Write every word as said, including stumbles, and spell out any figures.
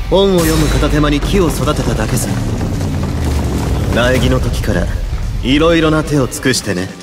本を読む片手間に木を育てただけさ。苗木の時からいろいろな手を尽くしてね。